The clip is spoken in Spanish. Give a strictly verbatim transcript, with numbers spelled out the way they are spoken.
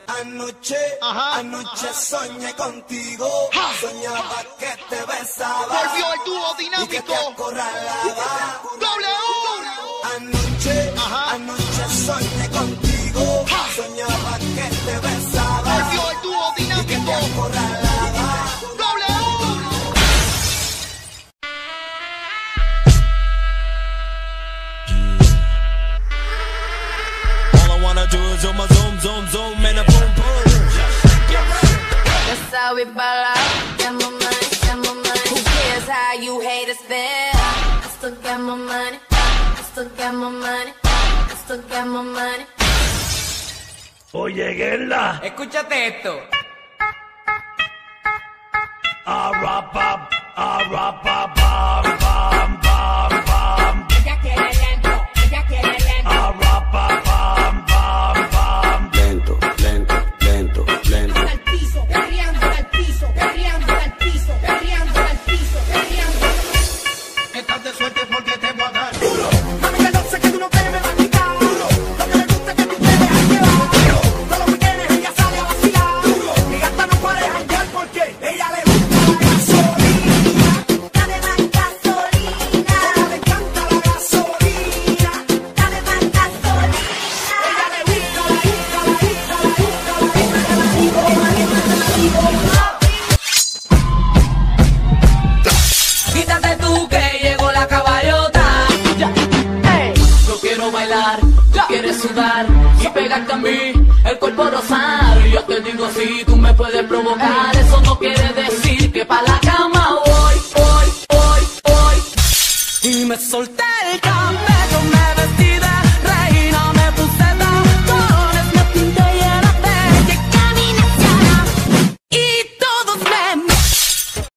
Anoche, Ajá. anoche soñé contigo. Ja. Soñaba que te besaba. Volvió el dúo Y que dinámico. te acorralaba. W. Anoche, Ajá. anoche soñé contigo. Ja. Soñaba que te besaba. Volvió el dúo Y que te dinámico. acorralaba. W. All I wanna do is zoom, zoom, zoom, zoom, and a boom, boom. That's how we ball out. Get my money, get my money. Who cares how you haters feel? I still get my money. I still get my money. I still get my money. Oye, Guerla, Escúchate esto. a rap up, a rap up, bam, bam, bam, bam. Ella quiere lento, ella quiere lento. A rap up, bam, bam, bam. Lento, lento, lento, lento. Al piso, perreando al piso, perreando al piso, perreando al piso, perreando. Estás de suerte porque te voy a dar. Mami, que no sé que tú no te me vas a quitar. Lo que me gusta es que tú te dejas llevar. Todos los weekends ella sale a vacilar. Mi gata no puede janguear porque ella le gusta la gasolina. Dame más gasolina. Ella le encanta la gasolina. Dame más gasolina. Ella le gusta, la gusta, la gusta, la gusta, la gusta, la Quítate tú que llegó la caballota. Yo quiero bailar, tú quieres sudar y pegarte a mí, el cuerpo rosar. Yo te digo si tú me puedes provocar.